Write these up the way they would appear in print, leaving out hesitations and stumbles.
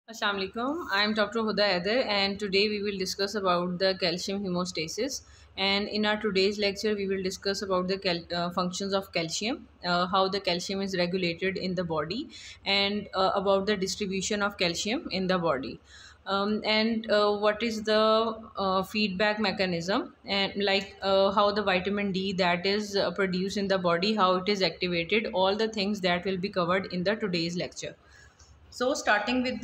Assalamu alaikum. I am Dr. Huda Aider and today we will discuss about the calcium hemostasis. And in our today's lecture, we will discuss about the functions of calcium, how the calcium is regulated in the body, and about the distribution of calcium in the body. And what is the feedback mechanism, and how the vitamin D that is produced in the body, how it is activated, all the things that will be covered in the today's lecture. So starting with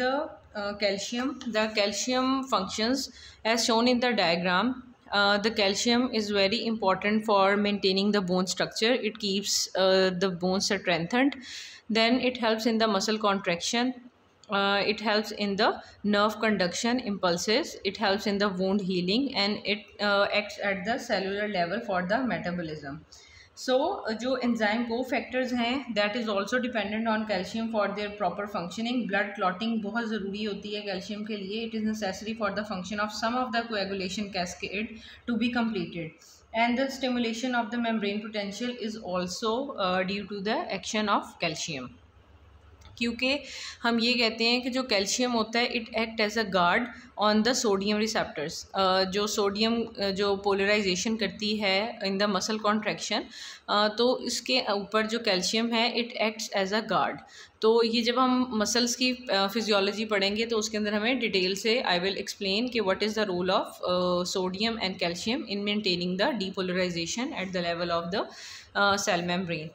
the calcium functions as shown in the diagram. The calcium is very important for maintaining the bone structure. It keeps the bones strengthened. Then it helps in the muscle contraction. It helps in the nerve conduction impulses. It helps in the wound healing, and it acts at the cellular level for the metabolism. सो जो enzyme cofactors हैं that is also dependent on calcium for their proper functioning. Blood clotting बहुत ज़रूरी होती है calcium के लिए. It is necessary for the function of some of the coagulation cascade to be completed. And the stimulation of the membrane potential is also due to the action of calcium. क्योंकि हम ये कहते हैं कि जो calcium होता है it act as a guard on the sodium receptors. जो सोडियम जो पोलराइजेशन करती है इन द मसल कॉन्ट्रैक्शन, तो इसके ऊपर जो कैल्शियम है it acts as a guard. तो ये जब हम मसल्स की फिजियोलॉजी पढ़ेंगे तो उसके अंदर हमें डिटेल से आई विल एक्सप्लेन कि what is the role of sodium and calcium in maintaining the depolarization at the level of the cell membrane.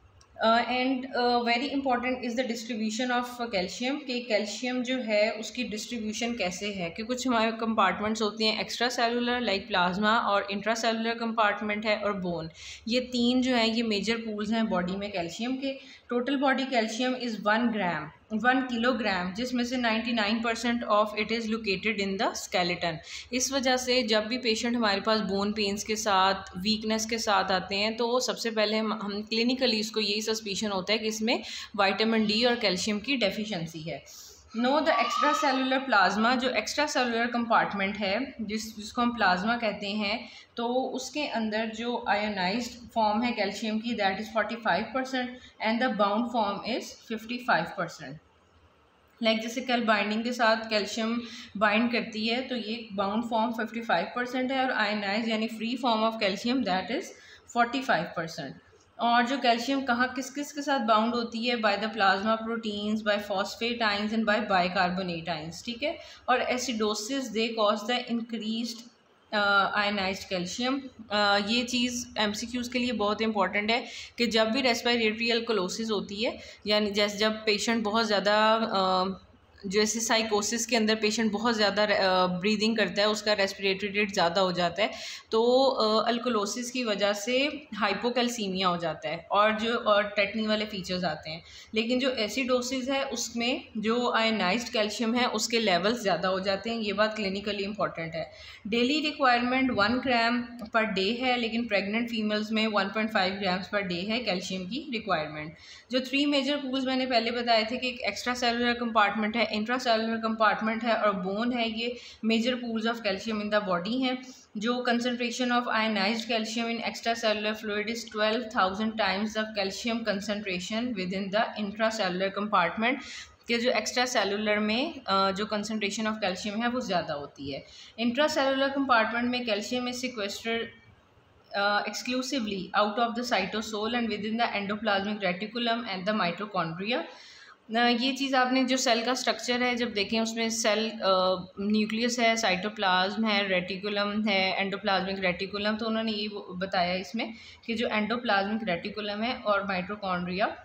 And very important is the distribution of calcium. कि calcium जो है उसकी distribution कैसे है, कि कुछ हमारे कंपार्टमेंट्स होती हैं एक्स्ट्रा सेलुलर लाइक प्लाज्मा, और इंट्रा सेलुलर कंपार्टमेंट है, और बोन. ये तीन जो है ये मेजर पूल्स हैं बॉडी में कैल्शियम के. Total body calcium is 1 kilogram, जिसमें से 99% of it is located in the skeleton. इस वजह से जब भी पेशेंट हमारे पास बोन पेन्स के साथ, वीकनेस के साथ आते हैं, तो सबसे पहले हम क्लिनिकली इसको यही सस्पिशन होता है कि इसमें विटामिन डी और कैल्शियम की डेफिशिएंसी है. No the extra cellular plasma, जो एक्स्ट्रा सेलुलर कंपार्टमेंट है जिसको हम प्लाज्मा कहते हैं, तो उसके अंदर जो आयोनाइज्ड फॉर्म है कैल्शियम की that is 45% and the bound form is 55%. Like जैसे कल बाइंडिंग के साथ कैल्शियम बाइंड करती है तो ये बाउंड फॉर्म 55% है, और आयनाइज यानी free form of calcium that is 45%. और जो कैल्शियम कहाँ किस किस के साथ बाउंड होती है, by the plasma proteins, by phosphate ions and by bicarbonate ions. ठीक है. और acidosis they cause the increased ionized calcium. ये चीज़ एमसीक्यूज़ के लिए बहुत इंपॉर्टेंट है कि जब भी रेस्पिरेटरी अल्कोलोसिस होती है, यानी जैसे जब पेशेंट बहुत ज़्यादा जैसे साइकोसिस के अंदर पेशेंट बहुत ज़्यादा ब्रीदिंग करता है, उसका रेस्पिरेटरी रेट ज़्यादा हो जाता है, तो अल्कोलोसिस की वजह से हाइपोकैल्सीमिया हो जाता है और टेटनी वाले फीचर्स आते हैं. लेकिन जो एसिडोसिस है उसमें जो आयनाइज्ड कैल्शियम है उसके लेवल्स ज़्यादा हो जाते हैं. ये बात क्लिनिकली इंपॉर्टेंट है. Daily requirement 1 gram per day है, लेकिन प्रेग्नेंट फीमेल्स में 1.5 ग्राम्स पर डे है कैल्शियम की रिक्वायरमेंट. जो 3 मेजर पूल्स मैंने पहले बताए थे कि एक एक्स्ट्रा सेलुलर कंपार्टमेंट है, इंट्रा सेलुलर कंपार्टमेंट है, और बोन है. ये major pools of calcium in the body हैं. जो concentration of ionized calcium in extra cellular fluid is 12,000 times the calcium concentration within the intra cellular compartment. कि जो extra cellular में जो कंसनट्रेशन ऑफ कैल्शियम है वो ज़्यादा होती है. इंट्रा सेलुलर कंपार्टमेंट में calcium is sequestered exclusively out of the cytosol and within the endoplasmic reticulum and the mitochondria. ये चीज़ आपने जो सेल का स्ट्रक्चर है जब देखें उसमें सेल न्यूक्लियस है, साइटोप्लाज्म है, रेटिकुलम है, एंडोप्लाज्मिक रेटिकुलम. तो उन्होंने ये बताया इसमें कि जो एंडोप्लाज्मिक रेटिकुलम है और माइटोकॉन्ड्रिया,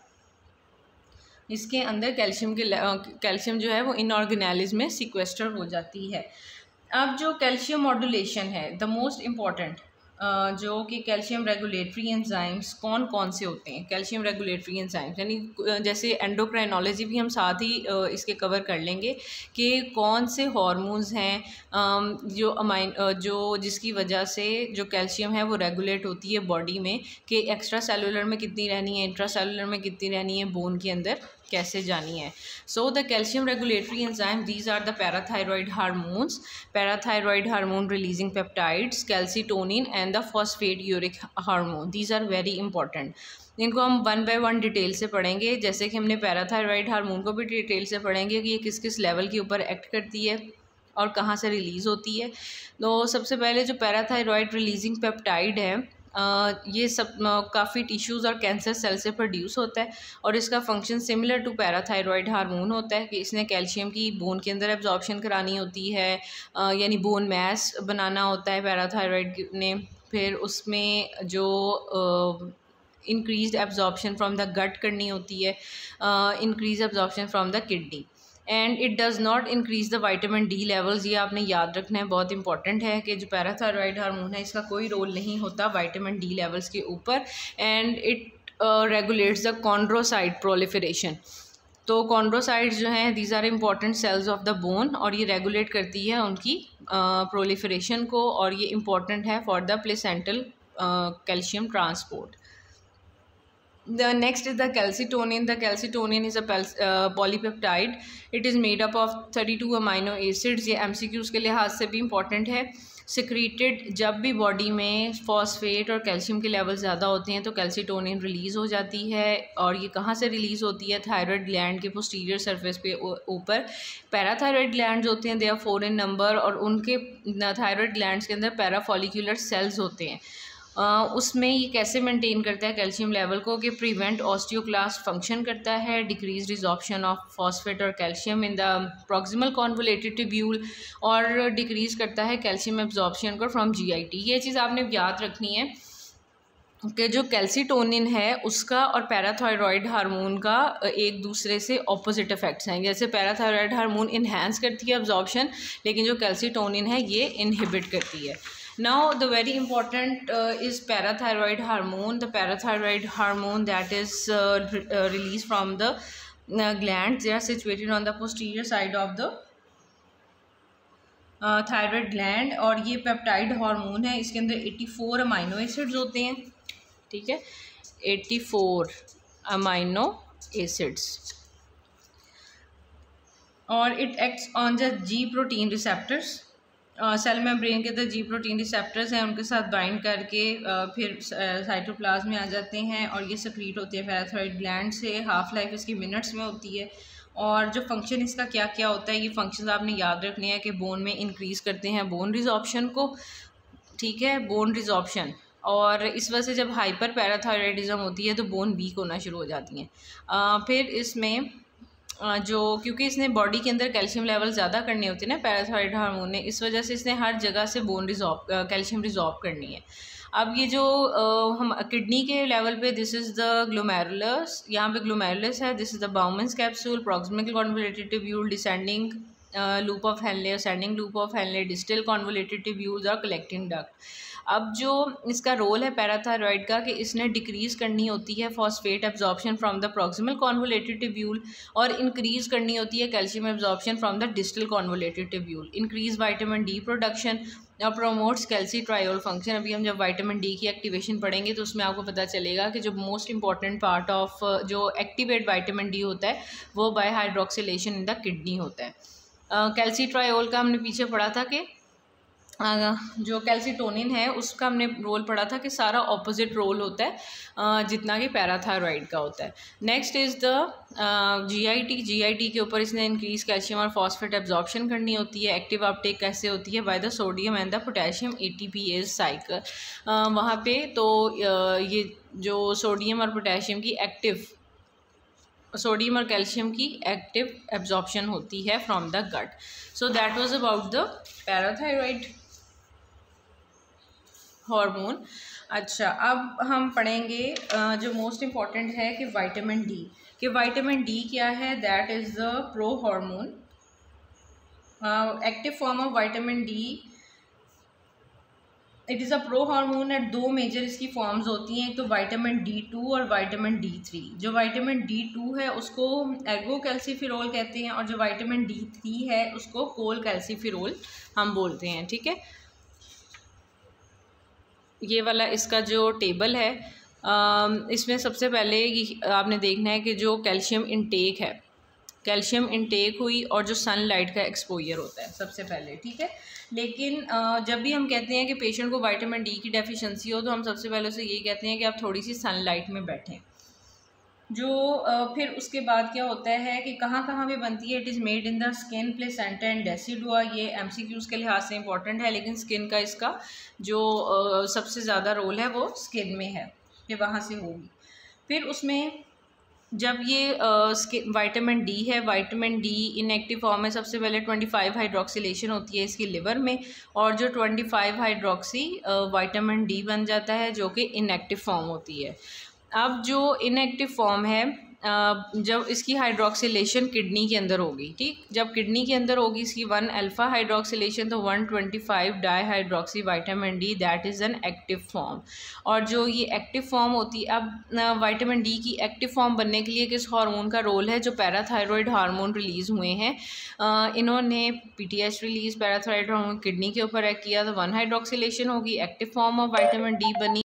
इसके अंदर कैल्शियम जो है वो इन ऑर्गेनेल्स में सिक्वेस्टर हो जाती है. अब जो कैल्शियम मॉड्यूलेशन है द मोस्ट इम्पॉर्टेंट, जो कि कैल्शियम रेगुलेटरी एंजाइम्स कौन कौन से होते हैं. कैल्शियम रेगुलेटरी एंजाइम्स यानी जैसे एंडोक्राइनोलॉजी भी हम साथ ही इसके कवर कर लेंगे कि कौन से हार्मोन्स हैं जो जिसकी वजह से जो कैल्शियम है वो रेगुलेट होती है बॉडी में, कि एक्स्ट्रा सेलुलर में कितनी रहनी है, इंट्रा सेलुलर में कितनी रहनी है, बोन के अंदर कैसे जानी है। So the calcium regulatory enzyme, these are the parathyroid hormones, parathyroid hormone releasing peptides, calcitonin and the phosphaturic hormone, these are very important. इनको हम वन बाय वन डिटेल से पढ़ेंगे, जैसे कि हमने पैराथायरॉयड हार्मोन को भी डिटेल से पढ़ेंगे कि ये किस किस लेवल के ऊपर एक्ट करती है और कहाँ से रिलीज़ होती है। तो सबसे पहले जो पैराथायरॉयड रिलीजिंग पेप्टाइड है, ये सब काफ़ी टिश्यूज़ और कैंसर सेल से प्रोड्यूस होता है और इसका function similar to parathyroid hormone होता है कि इसने कैल्शियम की बोन के अंदर एब्जॉर्प्शन करानी होती है, यानी बोन मैस बनाना होता है पैराथायरॉयड ने। फिर उसमें जो increase absorption from the gut करनी होती है, increase absorption from the kidney, and it does not increase the vitamin D levels. ये आपने याद रखना है, बहुत इंपॉर्टेंट है कि जो पैराथायरॉयड हार्मोन है इसका कोई रोल नहीं होता विटामिन डी लेवल्स के ऊपर, and it regulates the chondrocyte proliferation. तो कॉन्ड्रोसाइट्स जो हैं these are important cells of the bone और ये रेगुलेट करती है उनकी प्रोलिफरेशन को, और ये इम्पॉर्टेंट है for the placental calcium transport. The next is the calcitonin. The calcitonin is a polypeptide. It is made up of 32 amino acids. ये MCQs के लिहाज से भी इम्पॉर्टेंट है। सिक्रीटेड जब भी बॉडी में फॉस्फेट और कैल्शियम के लेवल ज़्यादा होते हैं तो कैल्सीटोनिन रिलीज़ हो जाती है, और ये कहाँ से रिलीज़ होती है? थायराइड ग्लैंड के पोस्टीरियर सरफेस पे ऊपर। पैराथायराइड ग्लैंड्स होते हैं, दे आर 4 इन नंबर, और उनके थायराइड ग्लैंड्स के अंदर पैराफॉलिक्यूलर सेल्स होते हैं। उसमें ये कैसे मेंटेन करता है कैल्शियम लेवल को कि प्रिवेंट ऑस्टियोक्लास्ट फंक्शन करता है, डिक्रीज रिजॉर्प्शन ऑफ फॉस्फेट और calcium in the proximal convoluted tubule, और डिक्रीज करता है कैल्शियम एब्जॉर्प्शन को फ्रॉम जीआईटी। ये चीज़ आपने याद रखनी है कि जो कैल्सीटोनिन है उसका और पैराथायरॉयड हार्मोन का एक दूसरे से ऑपोजिट इफेक्ट्स हैं। जैसे पैराथायरॉयड हार्मोन इन्हांस करती है एब्जॉर्प्शन, लेकिन जो कैल्सीटोनिन है ये इनहिबिट करती है। Now the very important is parathyroid hormone. The parathyroid hormone that is released from the glands. They are situated on the posterior side of the thyroid gland, और ये पेप्टाइड हार्मोन है। इसके अंदर 84 amino acids होते हैं, ठीक है, 84 amino acids, और it acts on the G protein receptors. Cell membrane के अंदर जी प्रोटीन रिसेप्टर्स हैं, उनके साथ बाइंड करके फिर साइटोप्लाज्म में आ जाते हैं, और ये सक्रीट होते हैं पैराथायरॉयड ग्लैंड से। हाफ लाइफ इसकी मिनट्स में होती है, और जो फंक्शन इसका क्या क्या होता है, ये फंक्शंस आपने याद रखने हैं कि बोन में इंक्रीज़ करते हैं बोन रिजॉर्प्शन को, ठीक है, बोन रिजॉर्प्शन, और इस वजह से जब हाइपर पैराथायरॉयडिज्म होती है तो बोन वीक होना शुरू हो जाती हैं। फिर इसमें जो क्योंकि इसने बॉडी के अंदर कैल्शियम लेवल ज़्यादा करने होते हैं ना पैराथायरॉयड हार्मोन ने, इस वजह से इसने हर जगह से बोन कैल्शियम रिजॉर्ब करनी है। अब ये जो हम किडनी के लेवल पे, दिस इज़ द ग्लोमेरुलस, यहाँ पे ग्लोमेरुलस है, this is the Bowman's capsule, proximal convoluted tubule, descending loop of Henle, ascending loop of Henle, distal convoluted tubules और कलेक्टिंग डक्ट। अब जो इसका रोल है पैराथायरॉयड का कि इसने डिक्रीज़ करनी होती है phosphate absorption from the proximal convoluted tubule, और इंक्रीज़ करनी होती है calcium absorption from the distal convoluted tubule, increase vitamin D production और प्रोमोट्स कैल्सीट्रायोल फंक्शन। अभी हम जब विटामिन डी की एक्टिवेशन पढ़ेंगे तो उसमें आपको पता चलेगा कि जो मोस्ट इंपॉर्टेंट पार्ट ऑफ जो एक्टिवेट विटामिन डी होता है वो by hydroxylation in the kidney होता है। कैल्सीट्रायोल का हमने पीछे पढ़ा था कि जो कैल्सीटोनिन है उसका हमने रोल पढ़ा था कि सारा ऑपोजिट रोल होता है जितना कि पैराथायरॉयड का होता है। नेक्स्ट इज़ द जीआईटी के ऊपर इसने इंक्रीज कैल्शियम और फॉस्फेट एब्जॉर्प्शन करनी होती है। एक्टिव अपटेक कैसे होती है? By the sodium and the potassium ATPase cycle. वहाँ पे तो ये जो सोडियम और पोटेशियम की सोडियम और कैल्शियम की एक्टिव एब्जॉर्प्शन होती है from the gut. So that was about the parathyroid hormone. अच्छा, अब हम पढ़ेंगे जो मोस्ट इम्पॉर्टेंट है कि विटामिन डी, कि विटामिन डी क्या है। That is the prohormone, active form of vitamin D. It is a prohormone है। दो मेजर इसकी फॉर्म्स होती हैं, एक तो विटामिन D2 और विटामिन D3। जो विटामिन D2 है उसको एर्गो कैल्सीफिरोल कहते हैं, और जो विटामिन D3 है उसको कोल कैल्सीफिरोल हम बोलते हैं, ठीक है। ये वाला इसका जो टेबल है इसमें सबसे पहले आपने देखना है कि जो कैल्शियम इंटेक है, कैल्शियम इंटेक हुई और जो सनलाइट का एक्सपोजर होता है सबसे पहले, ठीक है। लेकिन जब भी हम कहते हैं कि पेशेंट को विटामिन डी की डेफिशिएंसी हो तो हम सबसे पहले उसे यही कहते हैं कि आप थोड़ी सी सनलाइट में बैठें। जो फिर उसके बाद क्या होता है कि कहाँ कहाँ पे बनती है, it is made in the skin, placenta and decidua. ये एमसीक्यूज़ के लिहाज से इंपॉर्टेंट है, लेकिन स्किन का इसका जो सबसे ज़्यादा रोल है वो स्किन में है कि वहाँ से होगी। फिर उसमें जब ये विटामिन डी है, विटामिन डी इनएक्टिव फॉर्म में सबसे पहले 25 हाइड्रोक्सिलेशन होती है इसकी लिवर में, और जो 25 हाइड्रोक्सी विटामिन डी बन जाता है जो कि इनएक्टिव फॉर्म होती है। अब जो इनएक्टिव फॉर्म है, जब इसकी हाइड्रोक्सिलेशन किडनी के अंदर होगी, ठीक, जब किडनी के अंदर होगी इसकी 1 अल्फ़ा हाइड्रोक्सिलेशन तो 125 dihydroxy vitamin D, that is an active form. और जो ये एक्टिव फॉर्म होती है, अब विटामिन डी की एक्टिव फॉर्म बनने के लिए किस हार्मोन का रोल है, जो पैराथायरॉयड हार्मोन रिलीज़ हुए हैं, इन्होंने PTH release parathyroid hormone kidney के ऊपर किया तो 1 हाइड्रोक्सिलेशन होगी, active form of vitamin D बनी।